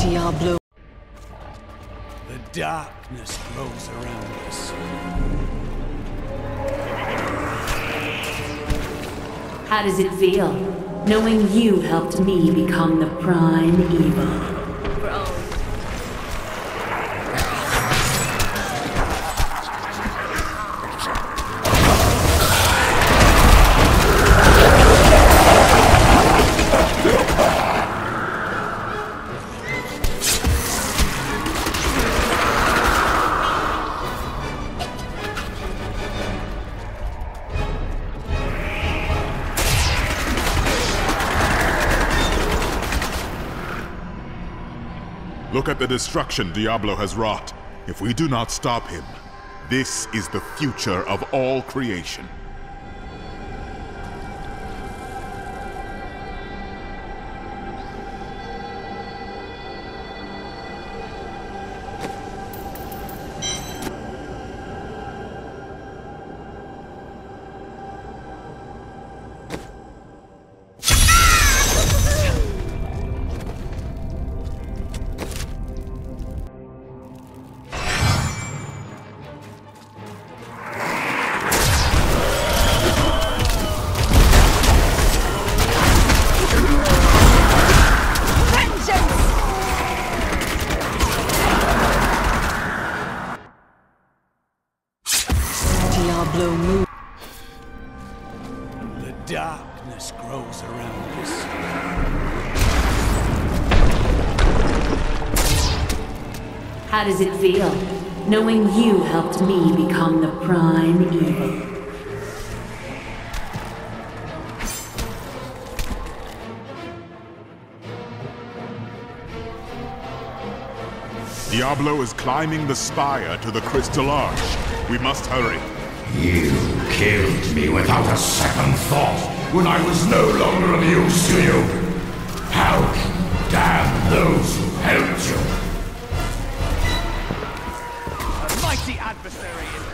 Diablo. The darkness grows around us. How does it feel, knowing you helped me become the prime evil? Look at the destruction Diablo has wrought. If we do not stop him, this is the future of all creation. Diablo move. The darkness grows around us. How does it feel, knowing you helped me become the prime evil? Diablo is climbing the spire to the Crystal Arch. We must hurry. You killed me without a second thought when I was no longer of use to you. How can you damn those who helped you? A mighty adversary is...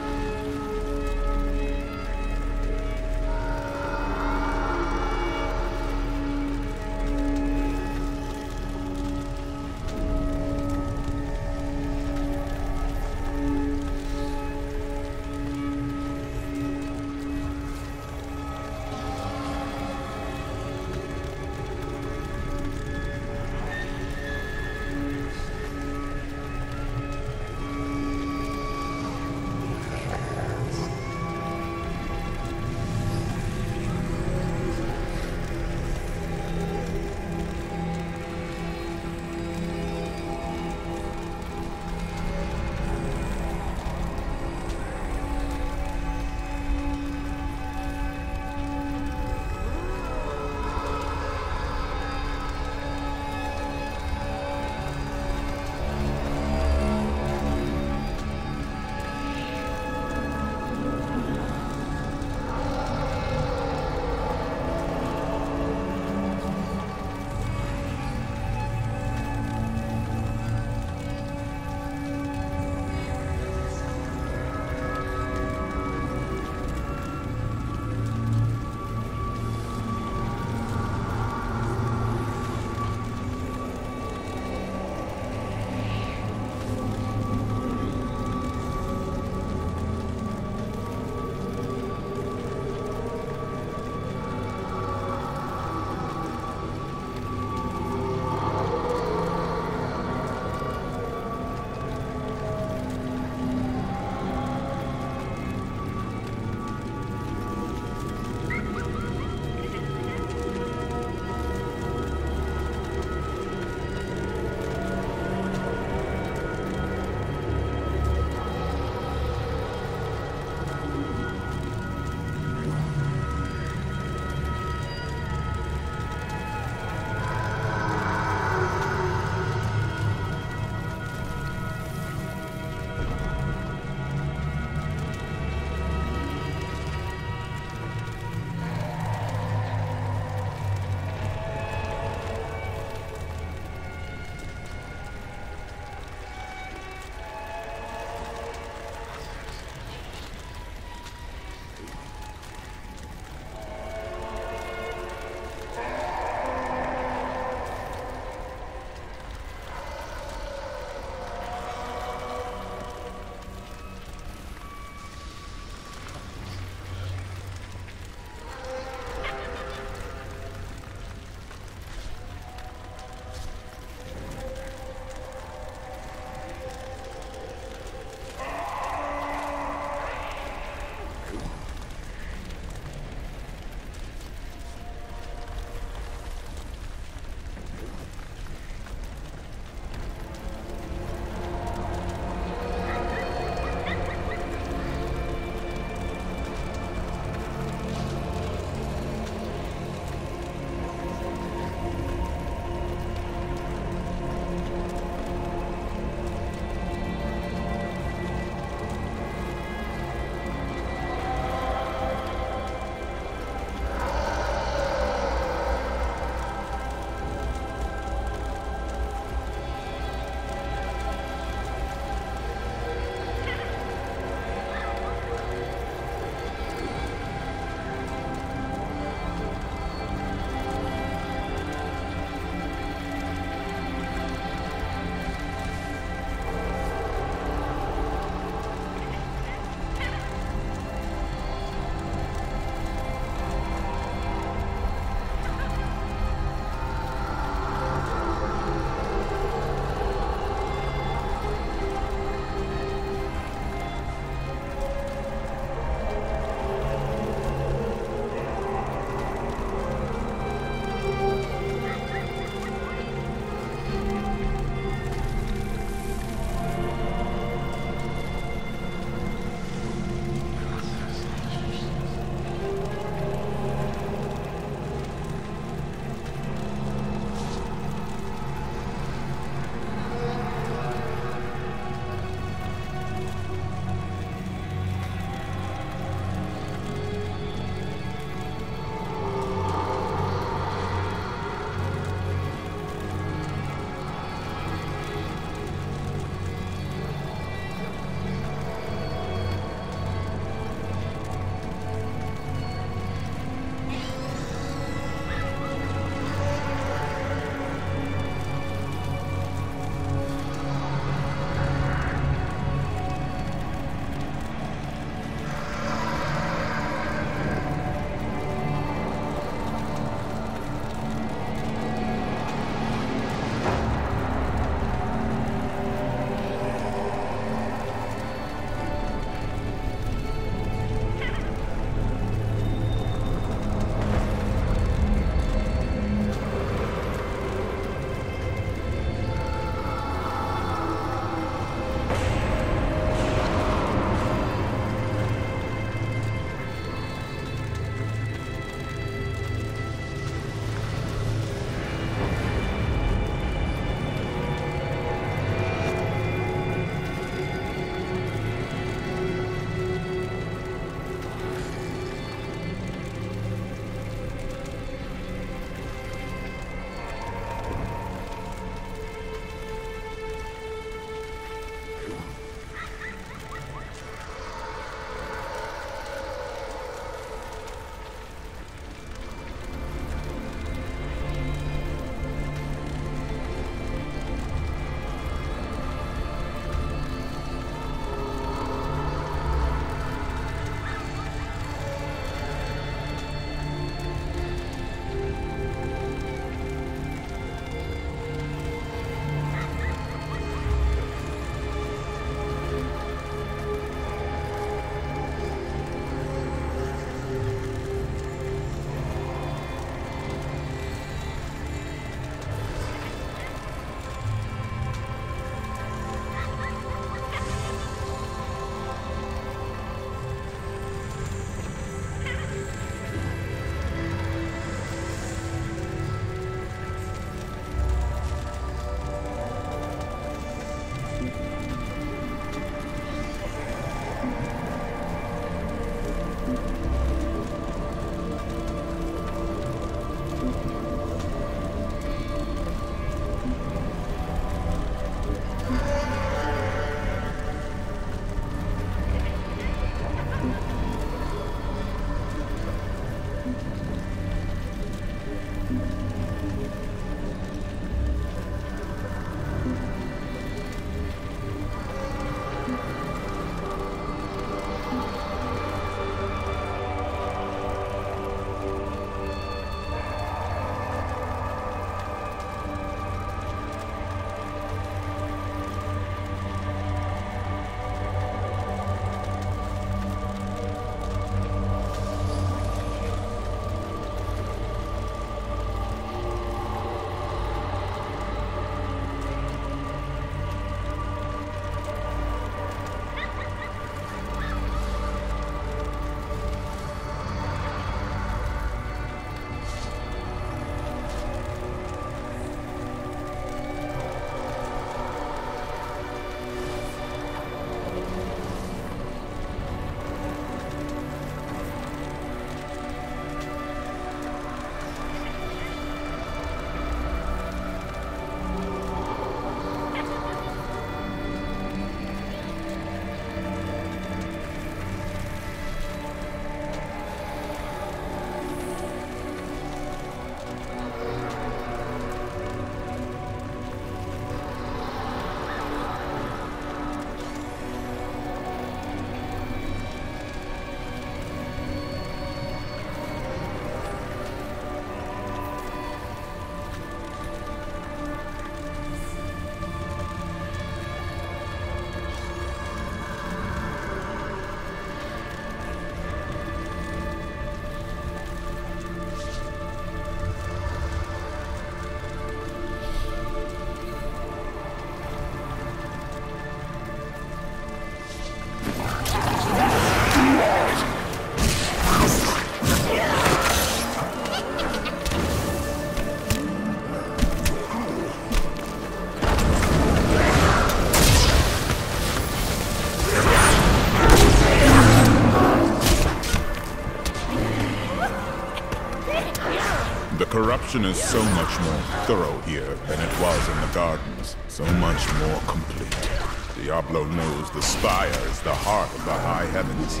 corruption is so much more thorough here than it was in the gardens. So much more complete. Diablo knows the spire is the heart of the high heavens.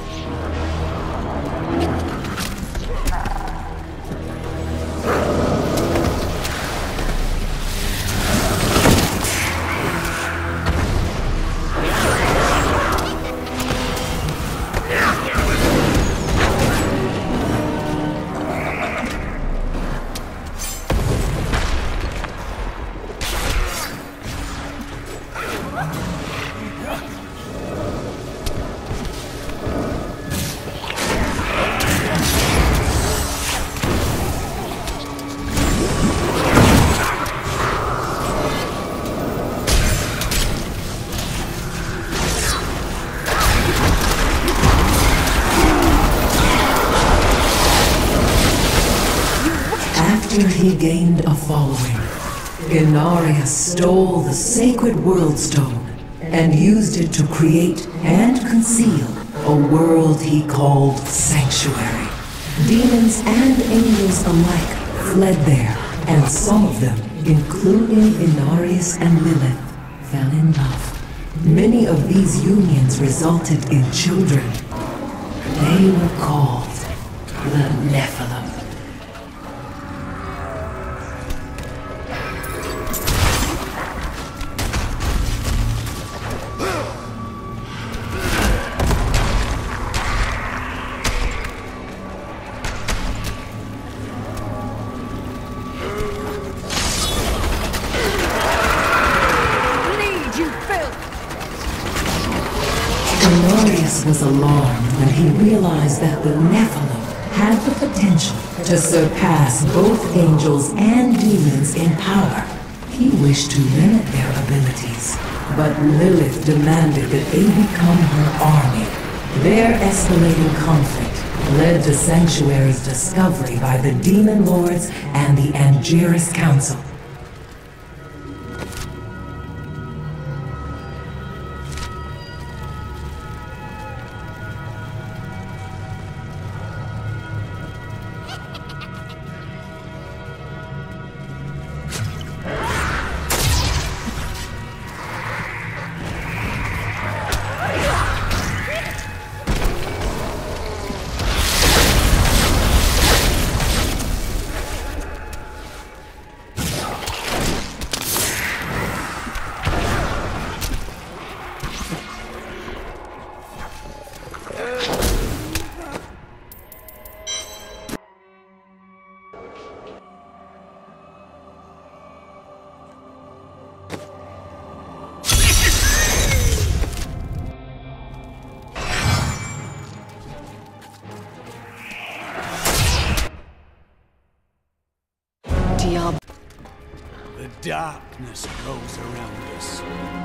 After he gained a following, Inarius stole the sacred World Stone and used it to create and conceal a world he called Sanctuary. Demons and angels alike fled there, and some of them, including Inarius and Lilith, fell in love. Many of these unions resulted in children. They were called the Nephilim. Inarius was alarmed when he realized that the Nephilim had the potential to surpass both angels and demons in power. He wished to limit their abilities, but Lilith demanded that they become her army. Their escalating conflict led to Sanctuary's discovery by the Demon Lords and the Angiris Council. The darkness grows around us.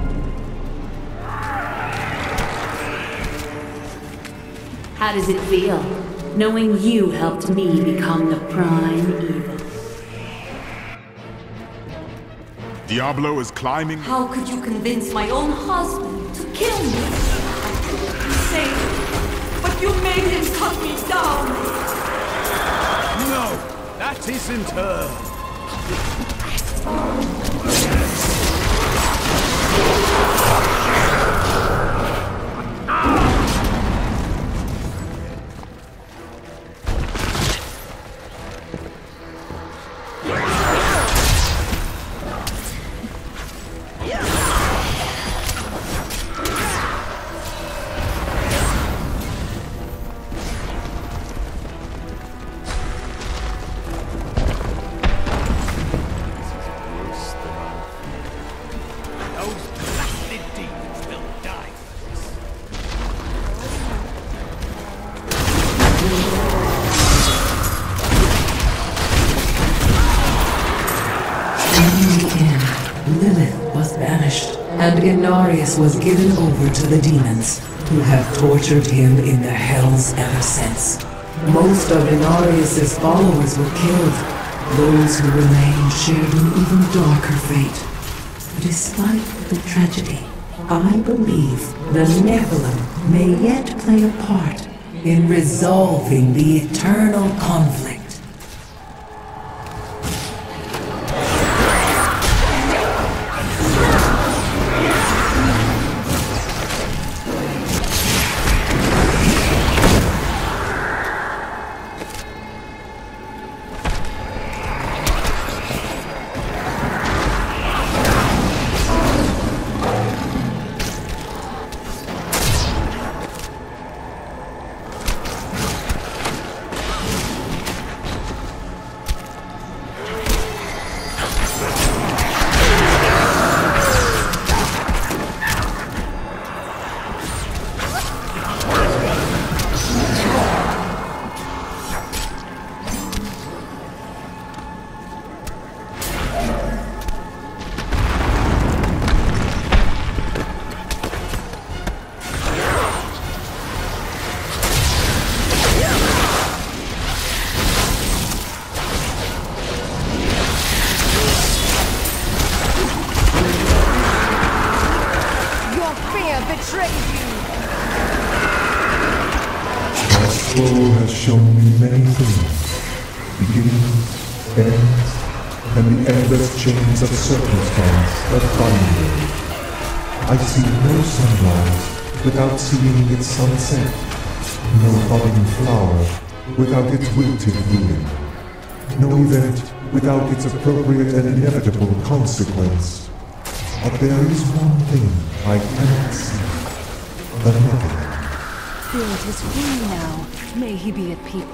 How does it feel, knowing you helped me become the prime evil? Diablo is climbing. How could you convince my own husband to kill me? I couldn't be safe, but you made him cut me down. No, that isn't her. Lilith was banished, and Inarius was given over to the demons, who have tortured him in the hells ever since. Most of Inarius' followers were killed. Those who remained shared an even darker fate. Despite the tragedy, I believe the Nephilim may yet play a part in resolving the eternal conflict. betrayed you! My soul has shown me many things. Beginnings, ends, and the endless chains of circumstance that bind me. I see no sunrise without seeing its sunset, no budding flower without its wilted ruin, no event without its appropriate and inevitable consequence. But there is one thing I cannot see, the Nephilim. Spirit is free now. May he be at peace.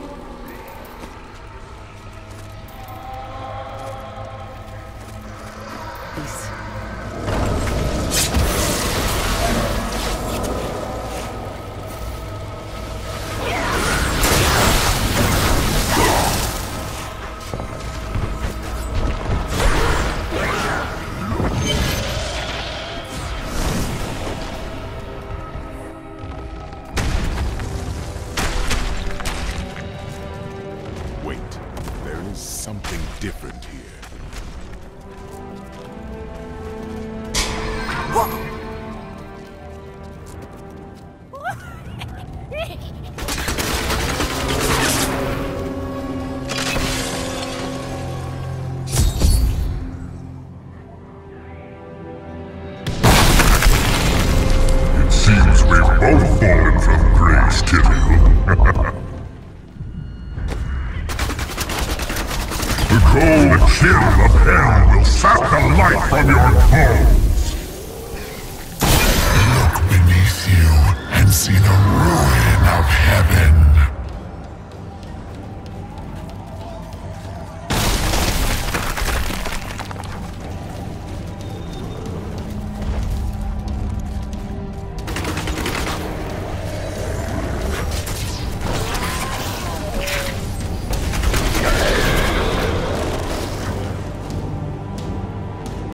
Something different here. It seems we've both fallen from grace, Tyrael. The cold chill of hell will sap the life from your bones. Look beneath you and see the ruin of heaven.